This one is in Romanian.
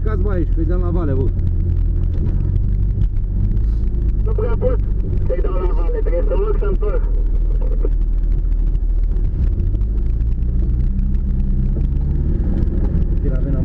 plecați bă aici, că-i dăm la vale, bă. Nu prea pot să-i dau la vale, trebuie să urc să întorc. Tira,